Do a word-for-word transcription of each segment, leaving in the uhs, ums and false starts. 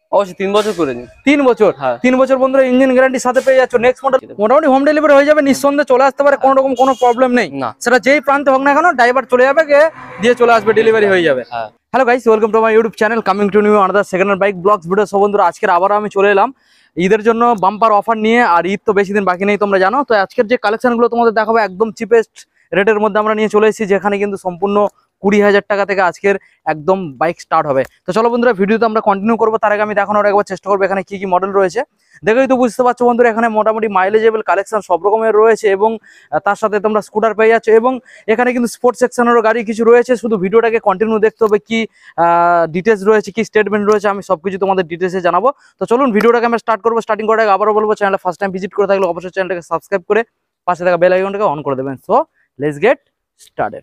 অবশ্যই তিন বছর করে দিন। তিন বছর হ্যাঁ তিন বছর বন্ধুরা ইঞ্জিন গ্যারান্টির সাথে পেয়ে যাচ্ছ। নেক্সট মডেল মোটামুটি হোম ডেলিভারি হয়ে যাবে, নিঃসন্দেহে চলে আসতে পারে, কোনো রকম কোনো প্রবলেম নেই। না সেটা যেই প্রান্তে হোক না কেন, ড্রাইভার চলে যাবে, গিয়ে দিয়ে চলে আসবে, ডেলিভারি হয়ে যাবে। হ্যাঁ hello guys, welcome to my YouTube channel coming to new another second hand bike blogs video. সব বন্ধুরা আজকের আবার আমি চলে এলাম ঈদের জন্য বাম্পার অফার নিয়ে। আর ঈদ তো বেশি দিন বাকি নেই, তোমরা জানো। তো আজকের যে কালেকশনগুলো তোমাদের দেখাবো একদম চিপেস্ট রেটের মধ্যে আমরা নিয়ে চলে এসেছি, যেখানে কিন্তু সম্পূর্ণ কুড়ি হাজার টাকা থেকে আজকের একদম বাইক স্টার্ট হবে। তো চলো বন্ধুরা, ভিডিওতে আমরা কন্টিনিউ করবো। তার আগে আমি দেখানোর একবার চেষ্টা করবো এখানে কি কি মডেল রয়েছে। দেখেই তো বুঝতে পারছো বন্ধুরা, এখানে মোটামুটি মাইলেজেবল কালেকশন সব রকমের রয়েছে, এবং তার সাথে তোমরা স্কুটার পেয়ে যাচ্ছ, এবং এখানে কিন্তু স্পোর্টস সেকশনেরও গাড়ি কিছু রয়েছে। শুধু ভিডিওটাকে কন্টিনিউ দেখতে হবে, কি ডিটেলস রয়েছে, কি স্টেটমেন্ট রয়েছে, আমি সবকিছু তোমাদের ডিটেলসে জানাবো। তো চলুন ভিডিওটাকে আমরা স্টার্ট করবো। স্টার্টিং করার আগে আবারও বলবো, চ্যানেলটা ফার্স্ট টাইম ভিজিট করে থাকলে অবশ্যই চ্যানেলটাকে সাবস্ক্রাইব করে পাশে থাকা বেল আইকনটাকে অন করে দেবেন। So let's get started.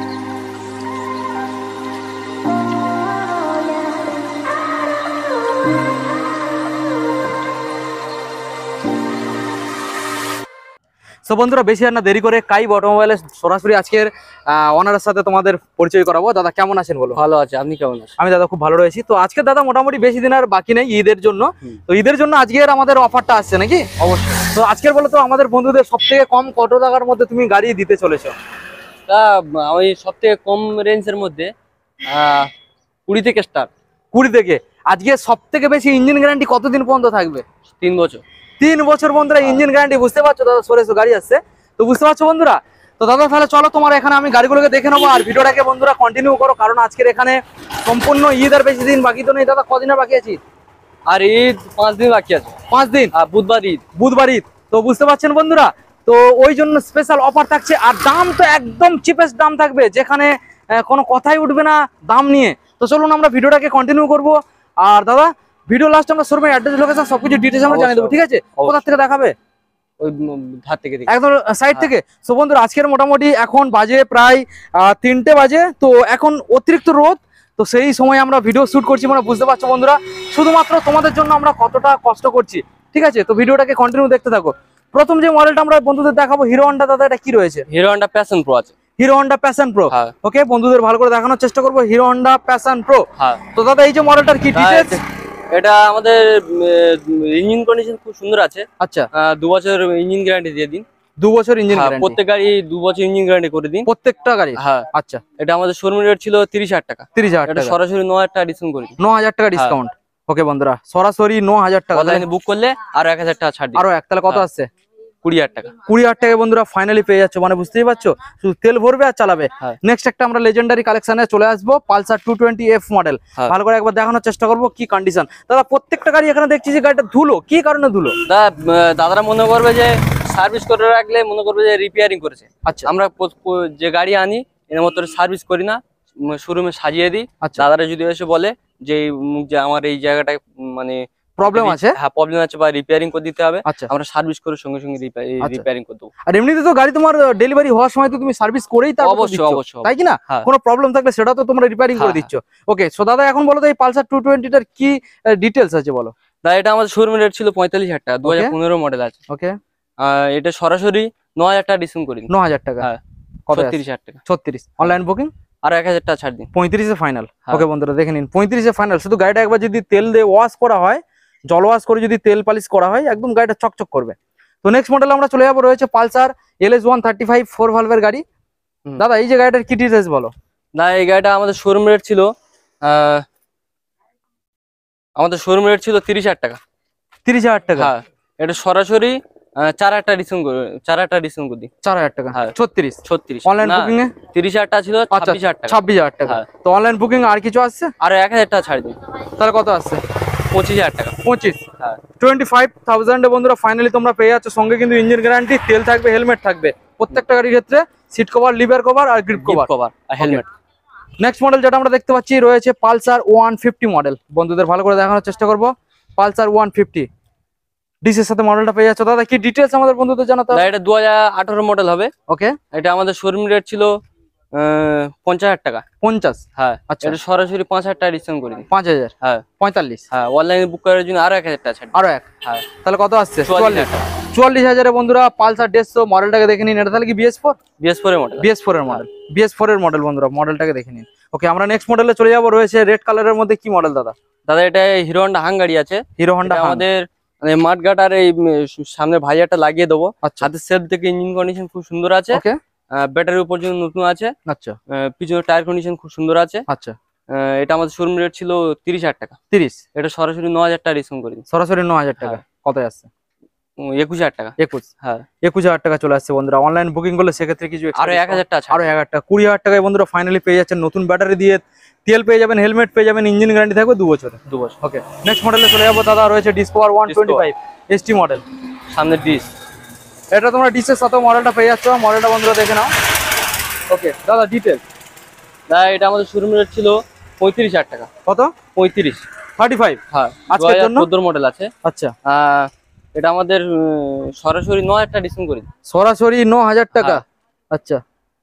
So বন্ধুরা, বেশি আর না দেরি করে কাইব অটোমোবাইলের সরাসরি আজকের ওনারের সাথে তোমাদের পরিচয় করাবো। দাদা কেমন আছেন বলো? ভালো আছে, আপনি কেমন আছেন? আমি দাদা খুব ভালো রয়েছি। তো আজকে দাদা মোটামুটি বেশি দিন আর বাকি নেই ঈদের জন্য। তো ঈদের জন্য আজকের আমাদের অফারটা আসছে নাকি? অবশ্যই। তো আজকের বলো তো আমাদের বন্ধুদের সব থেকে কম কত টাকার মধ্যে তুমি গাড়ি দিতে চলেছো? তা আমি সব থেকে কম রেঞ্জের মধ্যে আহ কুড়ি থেকে স্টার্ট। কুড়ি থেকে। আজকে সব থেকে বেশি ইঞ্জিন গ্যারান্টি কতদিন পর্যন্ত থাকবে? তিন বছর। তিন বছর বন্ধুরা ইঞ্জিন গ্যারান্টি। বুঝতে পারছো দাদা, সরেছো গাড়ি আসছে তো, বুঝতে পারছো বন্ধুরা। তো দাদা তাহলে চলো তোমার এখানে আমি গাড়িগুলোকে দেখে নেবো, আর ভিডিওটাকে বন্ধুরা কন্টিনিউ করো, কারণ আজকের এখানে সম্পূর্ণ ঈদ আর বেশি দিন বাকি তো নেই। দাদা কদিন আর বাকি আছে? আর ঈদ পাঁচ দিন বাকি আছে। পাঁচ দিন। আর বুধবার ঈদ। বুধবার ঈদ। তো বুঝতে পারছেন বন্ধুরা, তো ওই জন্য স্পেশাল অফার থাকছে, আর দাম তো একদম চিপেস্ট দাম থাকবে, যেখানে কোনো কথাই উঠবে না দাম নিয়ে। তো চলুন আমরা ভিডিওটাকে কন্টিনিউ করবো। আর দাদা ভিডিও লাস্ট আমরা শোরুমের অ্যাড্রেস, লোকেশন সবকিছু ডিটেইলস আমরা জানিয়ে দেবো, ঠিক আছে? কোথা থেকে দেখাবে? ওই ধার থেকে একদম সাইড থেকে। সো বন্ধুরা আজকের মোটামুটি এখন বাজে প্রায় তিনটে বাজে। তো এখন অতিরিক্ত রোদ, তো সেই সময় আমরা ভিডিও শুট করছি, মানে বুঝতে পারছো বন্ধুরা শুধুমাত্র তোমাদের জন্য আমরা কতটা কষ্ট করছি, ঠিক আছে? তো ভিডিওটাকে কন্টিনিউ দেখতে থাকো। প্রথম যে মডেলটা আমরা বন্ধুদের দেখাবো হিরো হন্ডা। দাদা এটা কি রয়েছে? হিরো হন্ডা প্যাশন প্রো আছে। Hero Honda Passion Pro. Okay বন্ধুদের ভালো করে দেখানোর চেষ্টা করবো হিরো হন্ডা প্যাশন প্রো। তো দাদা এই যে মডেলটার কি ডিটেইলস? এটা আমাদের ইঞ্জিন কন্ডিশন খুব সুন্দর আছে। আচ্ছা, দু বছর ইঞ্জিন গ্যারান্টি দিয়ে দিন। দু বছর ইঞ্জিন গ্যারান্টি? প্রত্যেক গাড়ি দু বছর ইঞ্জিন গ্যারান্টি করে দিন, প্রত্যেকটা গাড়ি। হ্যাঁ আচ্ছা, এটা আমাদের শোরুম রেট ছিল তিরিশ হাজার টাকা। তিরিশ হাজার টাকা সরাসরি ন হাজার টাকা ডিসকাউন্ট করে দিন। ন হাজার টাকা ডিসকাউন্ট। ওকে বন্ধুরা সরাসরি ন হাজার টাকা। অনলাইনে বুক করলে আরো এক হাজার টাকা ছাড় দিন। আরো এক, তাহলে কত আসছে? কুড়ি হাজার টাকা। কুড়ি হাজার টাকা বন্ধুরা ফাইনালি পেয়ে যাচ্ছে, মানে বুঝতেই পারছো, শুধু তেল ভরবে আর চালাবে। নেক্সট একটা আমরা লেজেন্ডারি কালেকশনে চলে আসবো, Pulsar two twenty F model. ভালো করে একবার দেখানোর চেষ্টা করবো কি কন্ডিশন। দাদা প্রত্যেকটা গাড়ি এখানে দেখছি যে গাড়িটা ধুলো, কি কারণে ধুলো? দাদারা মনে করবে যে সার্ভিস করে রাখলে মনে করবে যে রিপেয়ারিং করেছে। আচ্ছা, আমরা যে গাড়ি আনি এর মতো সার্ভিস করি না, শোরুমে সাজিয়ে দিই। আচ্ছা, দাদারা যদি এসে বলে যে যে আমার এই জায়গাটায় মানে প্রবলেম আছে, হ্যাঁ প্রবলেম আছে বা রিপেয়ারিং করে দিতে হবে, আচ্ছা আমরা সার্ভিস করে সঙ্গে সঙ্গে রিপেয়ারিং করে দেবো। আর এমনিতে তো গাড়ি তোমার ডেলিভারি হওয়ার সময় তো তুমি সার্ভিস করেই তারপর অবশ্যই অবশ্যই, তাই কি না? কোনো প্রবলেম থাকলে সেটা তো তোমরা রিপেয়ারিং করে দিচ্ছ। ওকে সো দাদা এখন বলো তো এই পালসার টু টোয়েন্টি টার কি ডিটেইলস আছে বলো? দাদা এটা আমাদের শোরুম রেট ছিল পঁয়তাল্লিশ হাজার টাকা, দু হাজার পনেরো মডেল আছে। ওকে এটা সরাসরি ন হাজার টাকা ডিসকাউন্ট করে দিন। ন হাজার টাকা। হ্যাঁ ছত্রিশ হাজার টাকা। ছত্রিশ অনলাইন বুকিং আর এক হাজার টাকা ছাড় দিন। পঁয়ত্রিশে ফাইনাল। ওকে বন্ধুরা দেখে নিন, পঁয়ত্রিশে ফাইনাল। শুধু গাড়িটা একবার যদি তেল দিয়ে ওয়াশ করা হয়, জল ওয়াশ করে যদি তেল পালিশ করা হয়, একদম গাড়িটা চকচক করবে। তো নেক্সট মডেল আমরা চলে যাবো, রয়েছে Pulsar L S one thirty five four ভালভের গাড়ি। দাদা এই যে গাড়িটার কি ডিটেইলস বলো? না এই গাড়িটা আমাদের শোরুম রেট ছিল আহ আমাদের শোরুম রেট ছিল তিরিশ হাজার টাকা। তিরিশ হাজার টাকা। হ্যাঁ এটা সরাসরি চার হাজার টাকা ডিসকাউন্ট করে চার হাজার টাকা ডিসকাউন্ট করে দিই। চার হাজার টাকা। হ্যাঁ ছত্রিশ। ছত্রিশ অনলাইন বুকিং এ তিরিশ হাজার টাকা ছিল, ছাব্বিশ হাজার টাকা। ছাব্বিশ হাজার টাকা। তো অনলাইন বুকিং আর কিছু আসছে? আর এক হাজার টাকা ছাড় দিন। তাহলে কত আসছে? পঁচিশ হাজার টাকা। পঁচিশ। হ্যাঁ টোয়েন্টি ফাইভ থাউজেন্ডে বন্ধুরা ফাইনালি তোমরা পেয়ে যাচ্ছ। সঙ্গে কিন্তু ইঞ্জিন গ্যারান্টি, তেল থাকবে, হেলমেট থাকবে প্রত্যেকটা গাড়ির ক্ষেত্রে, সিট কভার, লিভার কভার আর গ্রিপ কভার কভার আর হেলমেট। নেক্সট মডেল যেটা আমরা দেখতে পাচ্ছি রয়েছে পালসার ওয়ান ফিফটি মডেল। বন্ধুদের ভালো করে দেখানোর চেষ্টা করবো, পালসার ওয়ান ফিফটি ডিসের সাথে মডেলটা পেয়ে যাচ্ছে। দাদা কি ডিটেলস আমাদের বন্ধুদের জানাতে হবে? এটা দু হাজার আঠারো মডেল হবে। ওকে এটা আমাদের শোরুম রেট ছিল পঞ্চাশ হাজার টাকা। পঞ্চাশ। হ্যাঁ আচ্ছা এটা সরাসরি পাঁচ হাজার টাকা ডিসকাউন্ট করে দিন। পাঁচ হাজার। হ্যাঁ পঁয়তাল্লিশ। হ্যাঁ অনলাইনে বুক করার জন্য আরো এক হাজার টাকা ছাড়। আরো এক। হ্যাঁ তাহলে কত আসছে? চুয়াল্লিশ টাকা। চুয়াল্লিশ হাজারে বন্ধুরা পালসার দেড়শো মডেলটাকে দেখে নিন। এটা তাহলে কি বিএস ফোর? বিএস ফোর এর মডেল। বিএস ফোর এর মডেল। বিএস ফোর এর মডেল বন্ধুরা, মডেলটাকে দেখে নিন। ওকে আমরা নেক্সট মডেলে চলে যাবো, রয়েছে রেড কালারের মধ্যে কি মডেল দাদা? দাদা এটা হিরো হন্ডা হাঙ্গারি আছে, হিরো হন্ডা আমাদের মানে মাঠঘাট আর এই সামনে ভাইজারটা লাগিয়ে দেবো। আচ্ছা, হাতের সেলফ থেকে ইঞ্জিন কন্ডিশন খুব সুন্দর আছে, ওকে, ব্যাটারির পর্যন্ত নতুন আছে। আচ্ছা, পিছনে টায়ার কন্ডিশন খুব সুন্দর আছে। আচ্ছা, এটা আমাদের শোরুম রেট ছিল তিরিশ হাজার টাকা। তিরিশ, এটা সরাসরি ন হাজার টাকা ডিসকাউন্ট করে দিন। সরাসরি ন হাজার টাকা। কত আসছে? একুশ হাজার টাকা। একুশ, হ্যাঁ, একুশ হাজার টাকা চলে আসছে বন্ধুরা। অনলাইন বুকিং করলে সেক্ষেত্রে কিছু আরো এক হাজার টাকা, আরো এক হাজার টাকা, কুড়ি হাজার টাকায় বন্ধুরা ফাইনালি পেয়ে যাচ্ছেন নতুন ব্যাটারি দিয়ে, তেল পেয়ে যাবেন, হেলমেট পেয়ে যাবেন, ইঞ্জিন গ্যারান্টি থাকবে দু বছর। দু বছর ওকে, নেক্সট মডেলে চলে যাবো দাদা। রয়েছে Discover one twenty five ST model, সামনে ডিস। এটা তোমরা ডিসের সাথে মডেলটা পেয়ে যাচ্ছ, মডেলটা বন্ধুরা দেখে নাও। ওকে দাদা, ডিটেল। দাদা এটা আমাদের শোরুম রেট ছিল পঁয়ত্রিশ হাজার টাকা। কত? পঁয়ত্রিশ, থার্টি ফাইভ। হ্যাঁ, আজকের জন্য চোদ্দ মডেল আছে। আচ্ছা, এটা আমাদের সরাসরি ন হাজার টাকা ডিসকাউন্ট করে দিন। সরাসরি ন হাজার টাকা। আচ্ছা,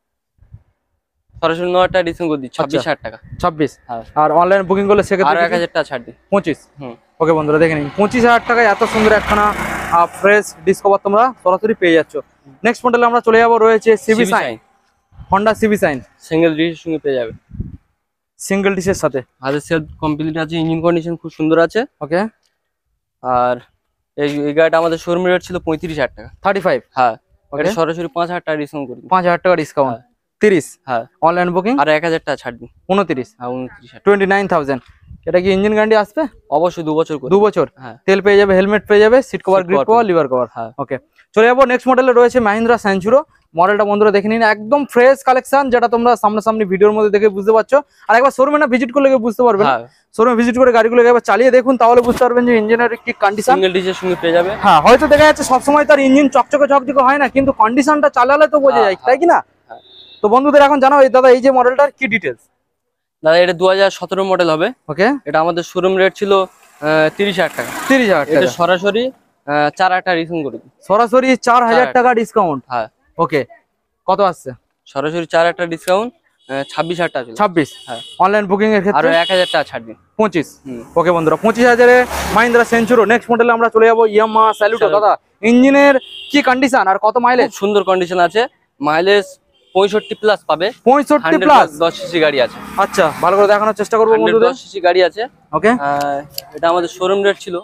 সরাসরি ন হাজার টাকা ডিসকাউন্ট করে দিই, ছাব্বিশ হাজার টাকা। ছাব্বিশ। হ্যাঁ, আর অনলাইন বুকিং করলে সেক্ষেত্রে আরো এক হাজার টাকা ছাড় দিই, পঁচিশ। হুম, ওকে বন্ধুরা দেখে নিন, পঁচিশ হাজার টাকায় এত সুন্দর একখানা ফ্রেশ ডিসকভার তোমরা সরাসরি পেয়ে যাচ্ছ। নেক্সট মডেলে আমরা চলে যাবো। রয়েছে CB Shine, Honda CB Shine, single ডিসের সঙ্গে পেয়ে যাবে, সিঙ্গেল ডিসের সাথে। হাতের সেলফ কমপ্লিট আছে, ইঞ্জিন কন্ডিশন খুব সুন্দর আছে। ওকে, আর এই এই গাড়িটা আমাদের শোরুম রেট ছিল পঁয়ত্রিশ হাজার টাকা। Thirty five. হ্যাঁ, এটা সরাসরি পাঁচ হাজার টাকা ডিসকাউন্ট করে দিন। পাঁচ হাজার টাকা ডিসকাউন্ট, তিরিশ। হ্যাঁ, অনলাইন বুকিং আর এক হাজার টাকা ছাড় দিন, উনত্রিশ। হ্যাঁ উনত্রিশ হাজার, টোয়েন্টি নাইন থাউজেন্ড। এটা কি ইঞ্জিন গ্যারান্টি আসবে? অবশ্যই দু বছর করে। দু বছর। হ্যাঁ, তেল পেয়ে যাবে, হেলমেট পেয়ে যাবে, seat cover, grip cover, lever cover. হ্যাঁ, ওকে, চলে যাবো নেক্সট মডেলে। রয়েছে মাহিন্দ্রা সেঞ্চুরো মডেলটা বন্ধুরা দেখে নিন, একদম ফ্রেশ কালেকশন, যেটা তোমরা সামনাসামনি ভিডিওর মধ্যে দেখে বুঝতে পারছো। আর একবার শোরুমে না ভিজিট করলে বুঝতে পারবেন, শোরুমে ভিজিট করে গাড়িগুলো একবার চালিয়ে দেখুন, তাহলে বুঝতে পারবেন যে ইঞ্জিনের কি কন্ডিশন। সিঙ্গেল ডিসের সঙ্গে পেয়ে যাবে। হ্যাঁ, হয়তো দেখা যাচ্ছে সবসময় তার ইঞ্জিন চকচকে চকচকে হয় না, কিন্তু কন্ডিশনটা চালালে তো বোঝা যায়, তাই কি না? তো বন্ধুদের এখন জানাও এই দাদা, এই যে মডেলটার কি ডিটেলস? দাদা এটা দু হাজার সতেরো মডেল হবে। ওকে, এটা আমাদের শোরুম রেট ছিল তিরিশ হাজার টাকা। তিরিশ হাজার টাকা। এটা সরাসরি চার হাজার টাকা ডিসকাউন্ট করে দিন। সরাসরি চার হাজার টাকা ডিসকাউন্ট। হ্যাঁ, ওকে, কত আসছে? সরাসরি চার হাজার টাকা ডিসকাউন্ট, ছাব্বিশ হাজার টাকা। ছাব্বিশ। হ্যাঁ, অনলাইন বুকিং এর ক্ষেত্রে আরো এক হাজার টাকা ছাড় দিন, পঁচিশ। ওকে বন্ধুরা, পঁচিশ হাজারে মাহিন্দ্রা সেঞ্চুরো। নেক্সট মডেলে আমরা চলে যাবো ইয়ামাহা স্যালুটো। দাদা ইঞ্জিনের কি কন্ডিশন আর কত মাইলেজ? সুন্দর কন্ডিশন আছে, মাইলেজ পঁয়ষট্টি প্লাস পাবে। পঁয়ষট্টি প্লাস, দশ সিসি গাড়ি আছে। আচ্ছা, ভালো করে দেখানোর চেষ্টা করবো বন্ধুদের। দশ সিসি গাড়ি আছে। ওকে, এটা আমাদের শোরুম রেট ছিল,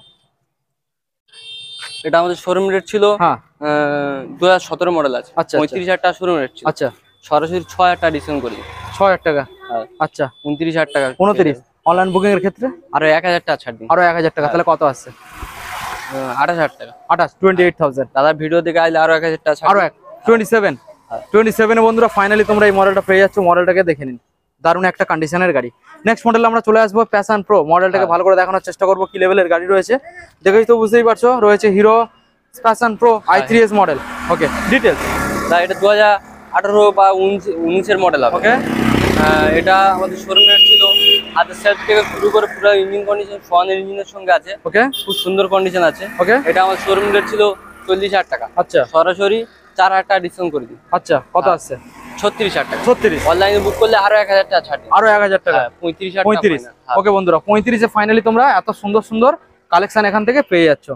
এটা আমাদের শোরুম রেট ছিল হ্যাঁ দু হাজার সতেরো মডেল আছে। আচ্ছা, পঁয়ত্রিশ হাজার টাকা শোরুম রেট ছিল। আচ্ছা, সরাসরি ছয় হাজার টাকা ডিসকাউন্ট করি, ছ হাজার টাকা। আচ্ছা, উনত্রিশ হাজার টাকা। উনত্রিশ। অনলাইন বুকিং এর ক্ষেত্রে আরো এক হাজার টাকা ছাড় দিন, আরো এক হাজার টাকা। তাহলে কত আসছে? আঠাশ হাজার টাকা। আঠাশ, টোয়েন্টি এইট থাউজেন্ড। দাদা ভিডিও দেখে আইলে আরো এক হাজার টাকা ছাড়। আরো এক, টোয়েন্টি সেভেন। টোয়েন্টি সেভেনে বন্ধুরা ফাইনালি তোমরা এই মডেলটা পেয়ে যাচ্ছ। মডেলটাকে দেখে নিন, দারুণ একটা কন্ডিশনের গাড়ি। নেক্সট মডেলে আমরা চলে আসবো প্যাশন প্রো। মডেলটাকে ভালো করে দেখানোর চেষ্টা করবো কি লেভেলের গাড়ি রয়েছে, দেখেই তো বুঝতেই পারছো। রয়েছে Hero Passion Pro I three S model. Okay, details. এটা দু হাজার আঠারো বা উনিশ উনিশের মডেল হবে। ওকে, এটা আমাদের শোরুম রেট ছিল হাতের সেলফ থেকে শুরু করে পুরো ইঞ্জিন কন্ডিশন সোয়ানের ইঞ্জিনের সঙ্গে আছে। ওকে, খুব সুন্দর কন্ডিশন আছে। ওকে, এটা আমাদের শোরুম রেট ছিল চল্লিশ হাজার টাকা। আচ্ছা, সরাসরি চার হাজার টাকা ডিসকাউন্ট করে দিই। আচ্ছা, কত আসছে? ছত্রিশ হাজার টাকা। ছত্রিশ। অনলাইনে বুক করলে আরো এক হাজার টাকা ছাড় দিই, আরো এক হাজার টাকা। পঁয়ত্রিশ হাজার। পঁয়ত্রিশ। ওকে বন্ধুরা, পঁয়ত্রিশে ফাইনালি তোমরা এত সুন্দর সুন্দর কালেকশন এখান থেকে পেয়ে যাচ্ছ।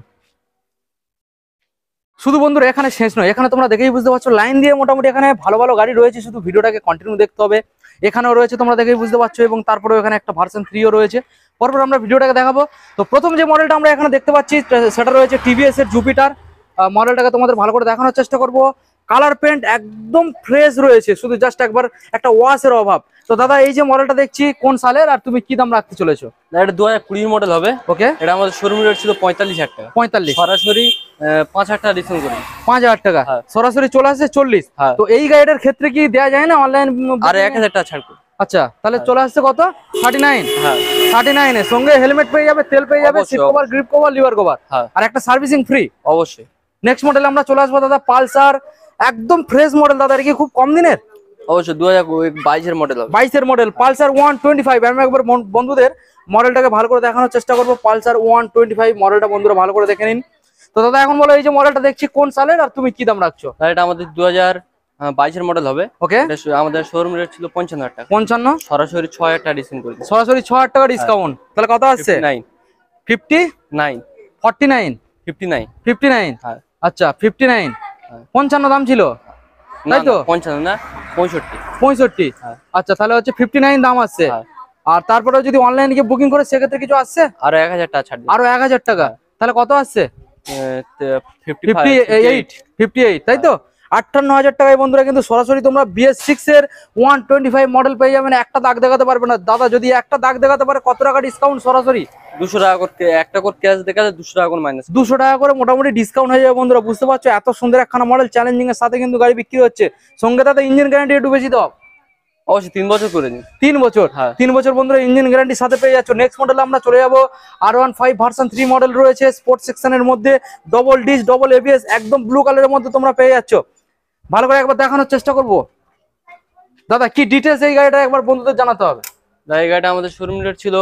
শুধু বন্ধুরা এখানে শেষ নয়, এখানে তোমরা দেখেই বুঝতে পারছো লাইন দিয়ে মোটামুটি এখানে ভালো ভালো গাড়ি রয়েছে, শুধু ভিডিওটাকে কন্টিনিউ দেখতে হবে। এখানেও রয়েছে তোমরা দেখেই বুঝতে পারছো, এবং তারপরেও এখানে একটা ভার্সন থ্রিও রয়েছে। পরপর আমরা ভিডিওটাকে দেখাবো। তো প্রথম যে মডেলটা আমরা এখানে দেখতে পাচ্ছি সেটা রয়েছে টিভিএস এর জুপিটার। মডেলটাকে তোমাদের ভালো করে দেখানোর চেষ্টা করব। কালার পেন্ট একদম ফ্রেশ রয়েছে, শুধু জাস্ট একবার একটা ওয়াশের অভাব। তো দাদা এই যে মডেলটা দেখছি কোন সালের, আর তুমি কি দাম রাখতে চলেছো? এটা দু হাজার কুড়ি মডেল হবে। ওকে, এটা আমাদের শোরুম রেট ছিল পঁয়তাল্লিশ হাজার টাকা। পঁয়তাল্লিশ। সরাসরি পাঁচ হাজার টাকা ডিসকাউন্ট করি, পাঁচ হাজার টাকা। সরাসরি চলে আসছে চল্লিশ। তো এই গাড়িটার ক্ষেত্রে কি দেওয়া যায় না অনলাইন? আর এক হাজার টাকা ছাড় করি। আচ্ছা, তাহলে চলে আসছে কত? Thirty nine. হ্যাঁ, থার্টি নাইন এর সঙ্গে হেলমেট পেয়ে যাবে, তেল পেয়ে যাবে, seat cover, grip cover, lever cover, আর একটা সার্ভিসিং ফ্রি অবশ্যই। নেক্সট মডেলে আমরা চলে আসবো দাদা পালসার। একদম ফ্রেশ মডেল দাদা, এটা কি খুব কম দিনের? অবশ্যই দু হাজার বাইশের মডেল হবে। বাইশের model Pulsar one twenty five. আমি একবার বন্ধুদের মডেলটাকে ভালো করে দেখানোর চেষ্টা করবো। পালসার ওয়ান টোয়েন্টি ফাইভ মডেলটা বন্ধুরা ভালো করে দেখে নিন। তো দাদা এখন বলো এই যে মডেলটা দেখছি কোন সালের, আর তুমি কি দাম রাখছো? এটা আমাদের দু হাজার বাইশের মডেল হবে। ওকে, আমাদের শোরুম রেট ছিল পঞ্চান্ন হাজার টাকা। পঞ্চান্ন। সরাসরি ছয় হাজার টাকা ডিসকাউন্ট করে দিই। সরাসরি ছ হাজার টাকা ডিসকাউন্ট। তাহলে কত আসছে? Nine fifty nine forty nine fifty nine fifty nine. আচ্ছা, ফিফটি নাইন। পঞ্চান্ন দাম ছিল, তাই তো? পঞ্চান্ন না, পঁয়ষট্টি। পঁয়ষট্টি। আচ্ছা, তাহলে হচ্ছে ফিফটি নাইন দাম আসছে। আর তারপরে যদি অনলাইনে গিয়ে বুকিং করে সেক্ষেত্রে কিছু আসছে আরো এক হাজার টাকা ছাড় দিন। আরো এক হাজার টাকা, তাহলে কত আসছে? Fifty fifty eight fifty eight তাই তো? আটান্ন হাজার টাকায় বন্ধুরা কিন্তু সরাসরি তোমরা বিএস সিক্স এর ওয়ান টোয়েন্টি ফাইভ মডেল পেয়ে যাবেন। একটা দাগ দেখাতে পারবে না দাদা, যদি একটা দাগ দেখাতে পারে কত টাকা ডিসকাউন্ট? সরাসরি দুশো টাকা করে, একটা করে ক্যাশ দেখালে দুশো টাকা করে মাইনাস, দুশো টাকা করে মোটামুটি ডিসকাউন্ট হয়ে যাবে বন্ধুরা। বুঝতে পারছো এত সুন্দর একখানা মডেল চ্যালেঞ্জিং এর সাথে কিন্তু গাড়ি বিক্রি হচ্ছে। সঙ্গে তাতে ইঞ্জিন গ্যারান্টি একটু বেশি দাও, অবশ্যই তিন বছর করে দিন। তিন বছর হ্যাঁ তিন বছর বন্ধুরা ইঞ্জিন গ্যারান্টির সাথে পেয়ে যাচ্ছ। নেক্সট মডেল আমরা চলে যাবো আর one five version three model রয়েছে স্পোর্টস সেকশনের মধ্যে, ডবল ডিস ডবল এবিএস, একদম ব্লু কালারের মধ্যে তোমরা পেয়ে যাচ্ছ। ভালো করে একবার দেখানোর চেষ্টা করবো দাদা, কি ডিটেলস এই গাড়িটা একবার বন্ধুদের জানাতে হবে। এই গাড়িটা আমাদের শোরুম রেট ছিল,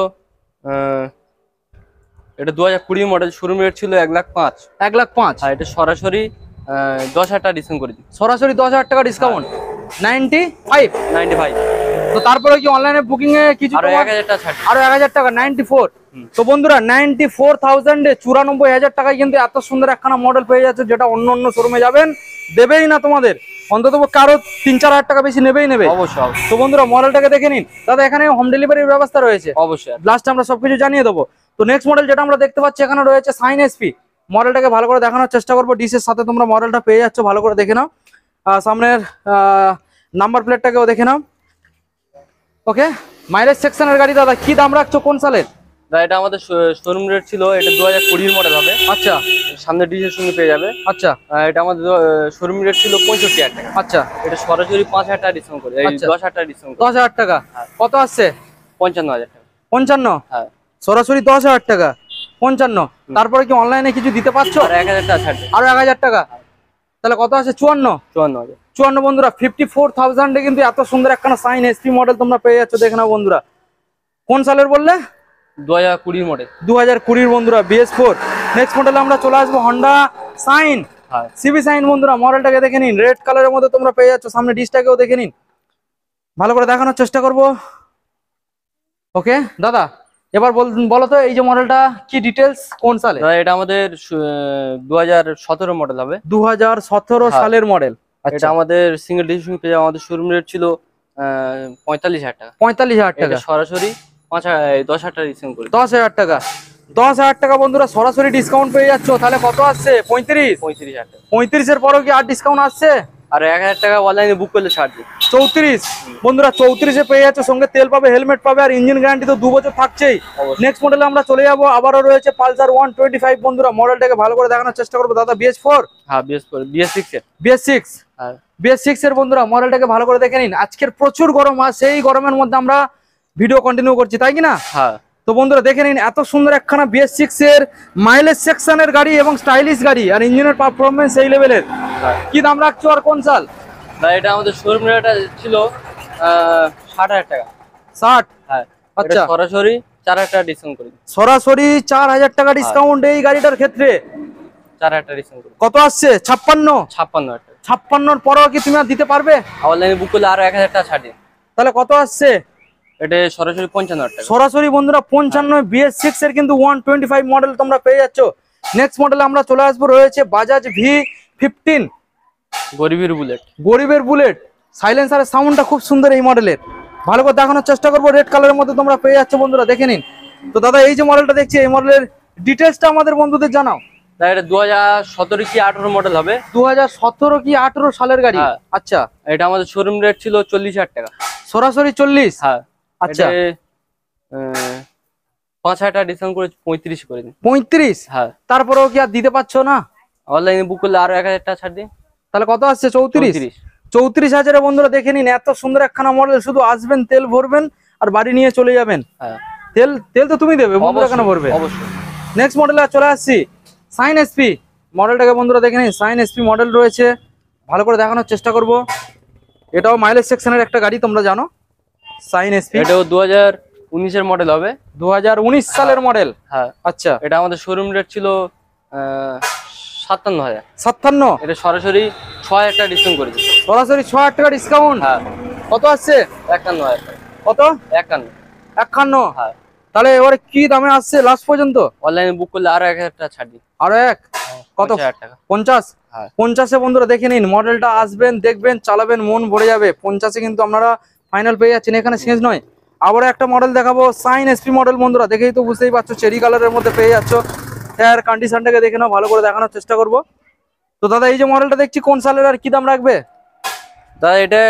এটা দু হাজার কুড়ি মডেল, শোরুম রেট ছিল এক লাখ পাঁচ। এক লাখ পাঁচ আর এটা সরাসরি দশ হাজার টাকা ডিসকাউন্ট করে দিন। সরাসরি দশ হাজার টাকা discount, ninety five ninety five. তো তারপরে কি অনলাইনে বুকিং এ কিছু আরো এক হাজার টাকা ছাড়, আরো এক হাজার টাকা, নাইনটি ফোর। তো বন্ধুরা নাইনটি ফোর থাউজেন্ডে চুরানব্বই হাজার টাকায় কিন্তু এত সুন্দর একখানা মডেল পেয়ে যাচ্ছে, যেটা অন্য অন্য শোরুমে যাবেন দেবেই না তোমাদের, অন্তত কারো তিন চার হাজার টাকা বেশি নেবেই নেবে। অবশ্যই। তো বন্ধুরা মডেলটাকে দেখে নিন দাদা, এখানে হোম ডেলিভারির ব্যবস্থা রয়েছে, অবশ্যই লাস্ট আমরা সবকিছু জানিয়ে দেবো। তো নেক্সট মডেল যেটা আমরা দেখতে পাচ্ছি এখানে রয়েছে সাইন এসপি, মডেলটাকে ভালো করে দেখানোর চেষ্টা করবো। ডিসের সাথে তোমরা মডেলটা পেয়ে যাচ্ছ, ভালো করে দেখে নাও। সামনের নাম্বার প্লেটটাকেও দেখে নাও। ওকে, মাইলেজ সেকশনের গাড়ি দাদা, কি দাম রাখছো কোন সালের? এটা আমাদের শোরুম রেট ছিল, এটা দু হাজার কুড়ির মডেল হবে। আচ্ছা, সামনে ডিজের সঙ্গে পেয়ে যাবে। আচ্ছা, এটা আমাদের শোরুম রেট ছিল পঁয়ষট্টি হাজার টাকা। আচ্ছা, এটা সরাসরি পাঁচ হাজার টাকা ডিসকাউন্ট করে, দশ হাজার টাকা ডিসকাউন্ট, দশ হাজার টাকা। কত আসছে? পঞ্চান্ন হাজার টাকা। পঞ্চান্ন? হ্যাঁ, সরাসরি দশ হাজার টাকা, পঞ্চান্ন। তারপরে কি অনলাইনে কিছু দিতে পারছো? আর এক হাজার টাকা ছাড়, আরো এক হাজার টাকা, তাহলে কত আছে? চুয়ান্ন। চুয়ান্ন হাজার। চুয়ান্ন বন্ধুরা, ফিফটি ফোর থাউজেন্ডে কিন্তু এত সুন্দর একখানা সাইন এসপি মডেল তোমরা পেয়ে যাচ্ছ। দেখে নাও বন্ধুরা, কোন সালের বললে? দু হাজার কুড়ির মডেল, দু হাজার কুড়ির বন্ধুরা, বিএস ফোর। নেক্সট মডেলে আমরা চলে আসবো হন্ডা সাইন, সিবি সাইন বন্ধুরা, মডেলটাকে দেখে নিন, রেড কালারের মধ্যে তোমরা পেয়ে যাচ্ছ। সামনে ডিসটাকেও দেখে নিন, ভালো করে দেখানোর চেষ্টা করবো। ওকে দাদা, এবার বলো তো এই যে মডেলটা কি ডিটেলস, কোন সালে? এটা আমাদের দু হাজার সতেরো মডেল হবে। দু হাজার সতেরো সালের মডেল। এটা আমাদের সিঙ্গেল ডিভিশন পেয়ে, আমাদের শোরুম রেট ছিল পঁয়তাল্লিশ হাজার টাকা। পঁয়তাল্লিশ হাজার টাকা, সরাসরি পাঁচ হাজার দশ হাজার টাকা ডিসকাউন্ট করে, দশ হাজার টাকা। দশ হাজার টাকা বন্ধুরা সরাসরি ডিসকাউন্ট পেয়ে যাচ্ছ। তাহলে কত আসছে? পঁয়ত্রিশ। পঁয়ত্রিশ হাজার টাকা। পঁয়ত্রিশের পরেও কি আর ডিসকাউন্ট আসছে? আর এক হাজার টাকা অনলাইনে বুক করলে ছাড় দিই, চৌত্রিশ বন্ধুরা, চৌত্রিশে পেয়ে যাচ্ছে। সঙ্গে তেল পাবে, হেলমেট পাবে, আর ইঞ্জিন গ্যারান্টি তো দু বছর থাকছেই। নেক্সট মডেলে আমরা চলে যাবো, আবারও রয়েছে পালসার ওয়ান টোয়েন্টি ফাইভ বন্ধুরা, মডেলটাকে ভালো করে দেখানোর চেষ্টা করবো দাদা। BS four? হ্যাঁ, বিএস ফোর, বিএস সিক্স এর, বিএস সিক্স, হ্যাঁ বিএস সিক্স এর বন্ধুরা, মডেলটাকে ভালো করে দেখে নিন। আজকের প্রচুর গরম, আর সেই গরমের মধ্যে আমরা ভিডিও কন্টিনিউ করছি, তাই কি না? হ্যাঁ। তো বন্ধুরা দেখে নিন, এত সুন্দর একখানা বিএস সিক্স এর মাইলেজ সেকশনের গাড়ি এবং স্টাইলিশ গাড়ি, আর ইঞ্জিনের পারফরমেন্স এই লেভেলের। কি দাম রাখছো আর কোন সাল? এটা আমাদের শোরুম রেট ছিল ষাট হাজার টাকা। ষাট? হ্যাঁ। আচ্ছা, সরাসরি চার হাজার টাকা ডিসকাউন্ট করে, সরাসরি চার হাজার টাকা ডিসকাউন্ট এই গাড়িটার ক্ষেত্রে। চার হাজার টাকা ডিসকাউন্ট করে কত আসছে? ছাপ্পান্ন। ছাপ্পান্ন হাজার টাকা। ছাপ্পান্নর পরেও কি তুমি আর দিতে পারবে? অনলাইনে বুক করলে আরো এক হাজার টাকা ছাড় দিন। তাহলে কত আসছে? এটা সরাসরি পঞ্চান্ন হাজার টাকা। সরাসরি বন্ধুরা পঞ্চান্ন। বিএস সিক্স এর কিন্তু ওয়ান টোয়েন্টি ফাইভ মডেল তোমরা পেয়ে যাচ্ছ। নেক্সট মডেলে আমরা চলে আসবো, রয়েছে বাজাজ ভি ফিফটিন, গরিবের বুলেট। গরিবের বুলেট, সাইলেন্সারের সাউন্ডটা খুব সুন্দর এই মডেলের, ভালো করে দেখানোর চেষ্টা করবো। রেড কালারের মধ্যে তোমরা পেয়ে যাচ্ছ বন্ধুরা, দেখে নিন। তো দাদা এই যে মডেলটা দেখছি, এই মডেলের ডিটেলসটা আমাদের বন্ধুদের জানাও। এটা দু হাজার সতেরো কি আঠারো মডেল হবে। দু হাজার সতেরো কি আঠারো সালের গাড়ি? আচ্ছা, এটা আমাদের শোরুম রেট ছিল চল্লিশ হাজার টাকা। সরাসরি চল্লিশ? হ্যাঁ। আচ্ছা, পাঁচ হাজার টাকা ডিসকাউন্ট করে পঁয়ত্রিশ করে দিন। পঁয়ত্রিশ? হ্যাঁ। তারপরেও কি আর দিতে পারছো না? অনলাইনে বুক করলে আরো এক হাজার টাকা ছাড় দিন। তাহলে কত আসছে? চৌত্রিশ। চৌত্রিশ হাজারে বন্ধুরা দেখে নিন, এত সুন্দর একখানা মডেল। শুধু আসবেন, তেল ভরবেন, আর বাড়ি নিয়ে চলে যাবেন। হ্যাঁ, তেল তেল তো তুমি দেবে, বন্ধুরা কেন ভরবে? অবশ্যই। নেক্সট মডেলে চলে আসছি, সাইন এসপি মডেলটাকে বন্ধুরা দেখে নিন। সাইন এসপি মডেল রয়েছে, ভালো করে দেখানোর চেষ্টা করব। এটাও মাইলেজ সেকশনের একটা গাড়ি, তোমরা জানো। সাইন এসপি এটাও দু হাজার উনিশের মডেল হবে। দু হাজার উনিশ সালের মডেল? হ্যাঁ। আচ্ছা, এটা আমাদের শোরুম রেট ছিল সাতান্ন হাজার। সাতান্ন? এটা সরাসরি ছ হাজার টাকা ডিসকাউন্ট করে দিচ্ছি। সরাসরি ছ হাজার টাকা ডিসকাউন্ট? হ্যাঁ। কত আসছে? একান্ন হাজার টাকা। কত? একান্ন। একান্ন? হ্যাঁ। তাহলে এবারে কি দামে আসছে লাস্ট পর্যন্ত? অনলাইনে বুক করলে আরো এক হাজার টাকা ছাড় দিন। আরো এক? কত? টাকা। পঞ্চাশ? হ্যাঁ। পঞ্চাশে বন্ধুরা দেখে নিন, মডেলটা আসবেন, দেখবেন, চালাবেন, মন ভরে যাবে। পঞ্চাশে কিন্তু আপনারা ফাইনাল পেয়ে যাচ্ছেন, এখানে শেষ নয়। আবার একটা মডেল দেখাবো সাইন এসপি মডেল বন্ধুরা, দেখেই তো বুঝতেই পারছো চেরি কালারের মধ্যে পেয়ে যাচ্ছ। টায়ার কন্ডিশনটাকে দেখে নাও, ভালো করে দেখানোর চেষ্টা করবো। তো দাদা এই যে মডেলটা দেখছি কোন সালের আর কি দাম রাখবে? দাদা এটা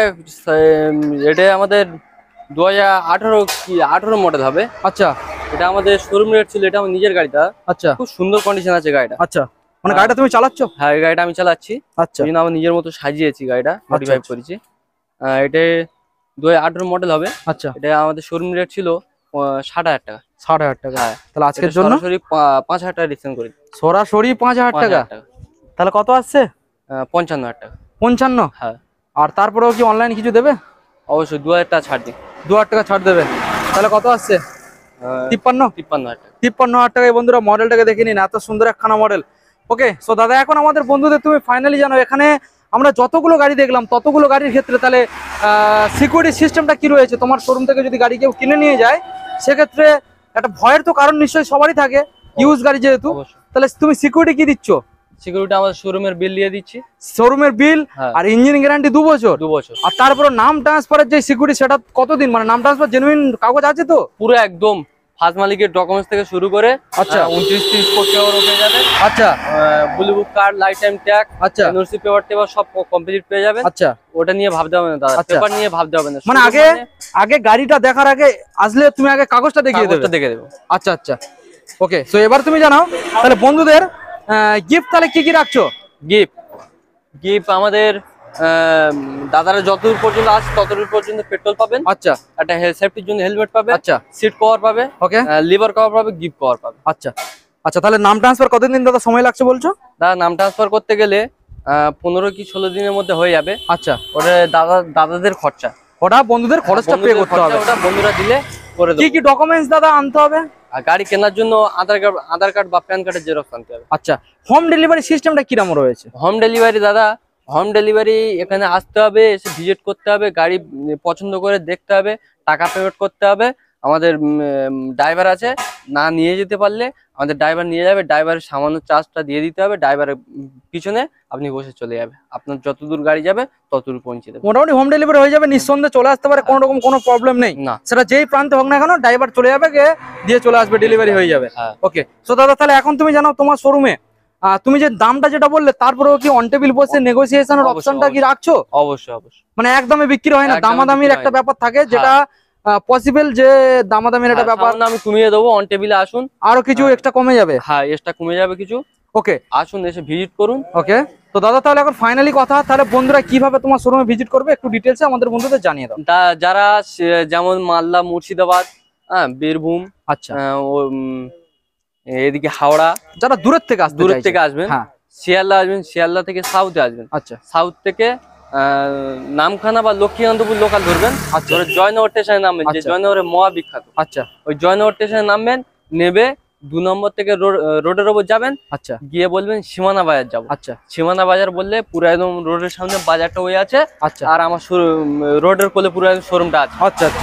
এটা আমাদের দু হাজার আঠারো কি আঠারো মডেল হবে। আচ্ছা, এটা আমাদের শোরুম রেট ছিল, এটা আমার নিজের গাড়িটা। আচ্ছা, খুব সুন্দর কন্ডিশন আছে গাড়িটা। আচ্ছা, মানে গাড়িটা তুমি চালাচ্ছ? হ্যাঁ, এই গাড়িটা আমি চালাচ্ছি। আচ্ছা, এই জন্য আমার নিজের মতো সাজিয়েছি গাড়িটা, মডিফাই করেছি। আহ, এটা দু হাজার আঠারো মডেল হবে। আচ্ছা, এটা আমাদের শোরুম রেট ছিল আহ, ষাট হাজার টাকা। ষাট হাজার টাকা। হ্যাঁ, তাহলে আজকের জন্য সরাসরি পা- পাঁচ হাজার টাকা ডিসকাউন্ট করি। সরাসরি পাঁচ হাজার পাঁচ টাকা। হাজার টাকা। তাহলে কত আসছে? আহ, পঞ্চান্ন হাজার টাকা। পঞ্চান্ন। হ্যাঁ, আর তারপরেও কি অনলাইন কিছু দেবে? অবশ্যই দু হাজার টাকা ছাড় দিই। দু হাজার টাকা ছাড় দেবে। তাহলে কত আসছে? আহ, তিপ্পান্ন। তিপ্পান্ন হাজার টাকা। তিপ্পান্ন হাজার টাকায় বন্ধুরা মডেলটাকে দেখে নিন, এত সুন্দর একখানা মডেল। ওকে, সো দাদা এখন আমাদের বন্ধুদের তুমি ফাইনালি জানো, এখানে আমরা যতগুলো গাড়ি দেখলাম ততগুলো গাড়ির ক্ষেত্রে তাহলে সিকিউরিটি সিস্টেমটা কি রয়েছে? তোমার শোরুম থেকে যদি গাড়ি কেউ কিনে নিয়ে যায় সেক্ষেত্রে একটা ভয়ের তো কারণ নিশ্চয়ই সবারই থাকে, ইউজ গাড়ি যেহেতু। অবশ্যই। তাহলে তুমি সিকিউরিটি কি দিচ্ছ? সিকিউরিটি আমাদের শোরুমের বিল দিয়ে দিচ্ছি। শোরুমের বিল হ্যাঁ। আর ইঞ্জিন গ্যারান্টি দু বছর। দু বছর। আর তারপরে নাম ট্রান্সফারের যে সিকিউরিটি সেটা কতদিন, মানে নাম ট্রান্সফার জেনুইন কাগজ আছে তো? পুরো একদম ফার্স্ট মালিকের ডকুমেন্টস থেকে শুরু করে আচ্ছা। উনত্রিশ ত্রিশ কোটি টাকারও পেয়ে যাবে। আচ্ছা, blue book card, life time tag, আচ্ছা, এনওসি পেপার টেপার সব কমপ্লিট পেয়ে যাবেন। আচ্ছা। ওটা নিয়ে ভাবতে হবে না দাদা, আচ্ছা। পেপার নিয়ে ভাবতে হবে না। মানে শুধু আগে আগে গাড়িটা দেখার আগে আসলে তুমি আগে কাগজটা দেখিয়ে দেবে। কাগজটা দেখে দেবো। আচ্ছা, আচ্ছা, ওকে। সো এবার তুমি জানাও তাহলে বন্ধুদের গিফট তাহলে কি কি রাখছো? গিফট গিফট আমাদের আহ, দাদারা যতদূর পর্যন্ত আসে ততদূর পর্যন্ত পেট্রোল পাবেন। আচ্ছা, একটা সেফটির জন্য হেলমেট পাবে। আচ্ছা, সিট কভার পাবে। ওকে, লিভার কভার পাবে, গিফট কভার পাবে। আচ্ছা, আচ্ছা। তাহলে নাম ট্রান্সফার কতদিন দাদা সময় লাগছে বলছো? দাদা নাম ট্রান্সফার করতে গেলে আহ, পনেরো কি ষোলো দিনের মধ্যে হয়ে যাবে। আচ্ছা, ওটা দাদা দাদাদের খরচা, ওটা বন্ধুদের খরচটা পে বন্ধুদের করতে খরচা, হবে। ওটা বন্ধুরা দিলে করে কি দেবো। কি ডকুমেন্টস দাদা আনতে হবে? আর গাড়ি কেনার জন্য আধার কার্ড আধার কার্ড বা প্যান কার্ডের জেরক্স আনতে হবে। আচ্ছা, হোম ডেলিভারি সিস্টেমটা কিরকম রয়েছে? হোম ডেলিভারি দাদা, হোম ডেলিভারি এখানে আসতে হবে, এসে ভিজিট করতে হবে, গাড়ি উম, পছন্দ করে দেখতে হবে, টাকা পেমেন্ট করতে হবে। আমাদের ড্রাইভার আছে, না নিয়ে যেতে পারলে আমাদের ড্রাইভার নিয়ে যাবে, ড্রাইভারের সামান্য চার্জটা দিয়ে দিতে হবে। ড্রাইভারের পিছনে আপনি বসে চলে যাবে, আপনার যতদূর গাড়ি যাবে ততদূর পৌঁছে দেবে। মোটামুটি হোম ডেলিভারি হয়ে যাবে, নিঃসন্দেহে চলে আসতে পারে, কোনো রকম কোনো প্রবলেম নেই। না, সেটা যেই প্রান্তে হোক না কেন ড্রাইভার চলে যাবে, গিয়ে দিয়ে চলে আসবে, ডেলিভারি হয়ে যাবে। হ্যাঁ। ওকে, সো দাদা তাহলে এখন তুমি জানো তোমার শোরুমে তুমি যে দামটা যেটা বললে তারপরেও কি অন টেবিল বসে নেগোসিয়েশনের অবশ্যই, অপশনটা কি রাখছো? অবশ্যই অবশ্যই। মানে একদমই বিক্রি হয় না, একদমই দামাদামির বিক্রি একটা হয় না। ব্যাপার থাকে যেটা পসিবল, যে দামাদামির একটা হ্যাঁ, ব্যাপার, সামান্য আমি কমিয়ে দেবো, অন টেবিলে আসুন, আরো কিছু হ্যাঁ। এক্সট্রা কমে যাবে। হ্যাঁ, এক্সট্রা কমে যাবে কিছু। ওকে, আসুন, এসে ভিজিট করুন। ওকে। তো দাদা তাহলে এখন ফাইনালি কথা, তাহলে বন্ধুরা কিভাবে তোমার শোরুমে ভিজিট করবে একটু ডিটেলসে আমাদের বন্ধুদের জানিয়ে দাও। তা- যারা সে- যেমন মালদা, মুর্শিদাবাদ, হ্যাঁ, বীরভূম, আচ্ছা, আহ, ও, উম, এদিকে হাওড়া, যারা দূরের থেকে আসতে দূরের চাইছে। থেকে আসবেন, হ্যাঁ, শিয়ালদা আসবেন, শিয়ালদা থেকে সাউথে আসবেন, আচ্ছা, সাউথ থেকে আহ, নামখানা বা লক্ষ্মীকান্তপুর লোকাল ধরবেন। আচ্ছা, ধরে জয়নগর স্টেশনে নামবেন, যে আচ্ছা। জয়নগরের মহা বিখ্যাত, আচ্ছা, ওই জয়নগর স্টেশনে নামবেন, নেবে দু নম্বর থেকে রোড- রোডের ওপর যাবেন, আচ্ছা, গিয়ে বলবেন সীমানা বাজার যাবো। আচ্ছা, সীমানা বাজার বললে পুরো একদম রোডের সামনে বাজারটা হয়ে আছে, আচ্ছা, আর আমার রোডের কোলে পুরো শোরুমটা আছে। আচ্ছা, আচ্ছা।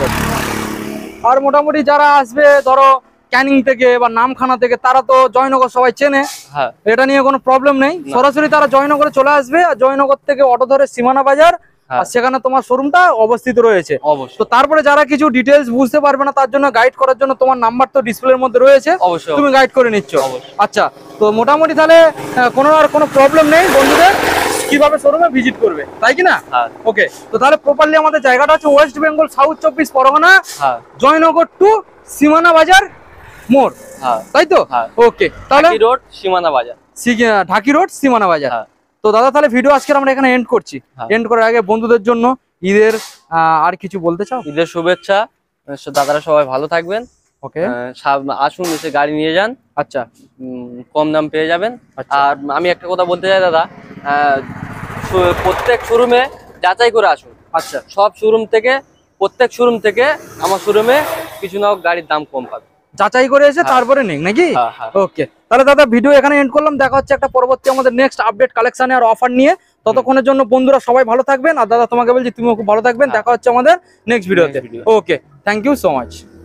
আর মোটামুটি যারা আসবে ধরো ক্যানিং থেকে বা নামখানা থেকে, তারা তো জয়নগর সবাই চেনে, হ্যাঁ, এটা নিয়ে কোনো প্রবলেম নেই। না। সরাসরি তারা জয়নগরে চলে আসবে, আর জয়নগর থেকে অটো ধরে সীমানা বাজার, হ্যাঁ। আর সেখানে তোমার শোরুমটা অবস্থিত রয়েছে। অবশ্যই তো তারপরে যারা কিছু ডিটেলস বুঝতে পারবে না, তার জন্য গাইড করার জন্য তোমার নাম্বার তো ডিসপ্লের মধ্যে রয়েছে, অবশ্যই তুমি গাইড করে নিচ্ছ। অবশ্যই। আচ্ছা, তো মোটামুটি তাহলে আহ, কোনো আর কোনো প্রবলেম নেই বন্ধুদের কিভাবে শোরুমে ভিজিট করবে, তাই কি না? হ্যাঁ, ওকে, তো তাহলে প্রপারলি আমাদের জায়গাটা হচ্ছে ওয়েস্ট বেঙ্গল সাউথ চব্বিশ পরগনা, হ্যাঁ, জয়নগর টু সীমানা বাজার মোড়, হ্যাঁ, তাই তো? হ্যাঁ। ওকে, তাহলে ঢাকি রোড, সীমানা বাজার। সি- ঢাকি রোড সীমানা বাজার। হ্যাঁ। তো দাদা তাহলে ভিডিও আজকে আমরা এখানে এন্ড করছি। হ্যাঁ। এন্ড করার আগে বন্ধুদের জন্য ঈদের আহ, আর কিছু বলতে চাও? ঈদের শুভেচ্ছা, আহ, দাদারা সবাই ভালো থাকবেন। ওকে, আহ, সাব- আসুন, এসে গাড়ি নিয়ে যান, আচ্ছা, উম, কম দাম পেয়ে যাবেন। আচ্ছা, আর আমি একটা কথা বলতে চাই দাদা, আহ, শো- প্রত্যেক শোরুমে যাচাই করে আসুন। আচ্ছা, সব শোরুম থেকে, প্রত্যেক শোরুম থেকে আমার শোরুমে কিছু না হোক গাড়ির দাম কম পাবে। যাচাই করে এসে হ্যাঁ। তারপরে নিক নাকি? হ্যাঁ, হ্যাঁ। ওকে, তাহলে দাদা ভিডিও এখানে এন্ড করলাম, দেখা হচ্ছে একটা পরবর্তী আমাদের নেক্সট আপডেট কালেকশনে আর অফার নিয়ে। ততক্ষণের জন্য বন্ধুরা সবাই ভালো থাকবেন, আর দাদা তোমাকে বলছি তুমিও খুব ভালো থাকবেন। হ্যাঁ। দেখা হচ্ছে আমাদের নেক্সট ভিডিওতে। Next video। Okay, thank you so much.